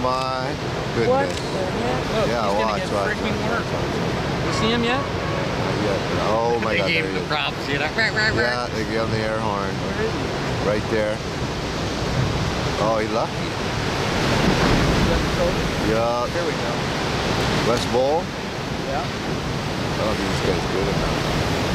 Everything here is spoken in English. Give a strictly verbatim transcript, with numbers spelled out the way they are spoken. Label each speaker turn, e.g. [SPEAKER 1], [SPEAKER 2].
[SPEAKER 1] my goodness.
[SPEAKER 2] What the heck?
[SPEAKER 3] Look,
[SPEAKER 1] Yeah,
[SPEAKER 3] he's gonna
[SPEAKER 1] watch,
[SPEAKER 3] get
[SPEAKER 1] watch,
[SPEAKER 3] freaking
[SPEAKER 1] watch,
[SPEAKER 3] work.
[SPEAKER 1] watch, watch.
[SPEAKER 3] You see him yet?
[SPEAKER 1] Yeah. Oh my
[SPEAKER 3] they
[SPEAKER 1] God,
[SPEAKER 3] gave
[SPEAKER 1] there
[SPEAKER 3] him
[SPEAKER 1] he
[SPEAKER 3] the
[SPEAKER 1] is.
[SPEAKER 3] props, you know?
[SPEAKER 1] Yeah, they gave him the air horn.
[SPEAKER 2] Where is he?
[SPEAKER 1] Right there. Oh, he's lucky. Yeah.
[SPEAKER 2] There we go.
[SPEAKER 1] West Bowl?
[SPEAKER 2] Yeah.
[SPEAKER 1] I don't think this guy's good enough.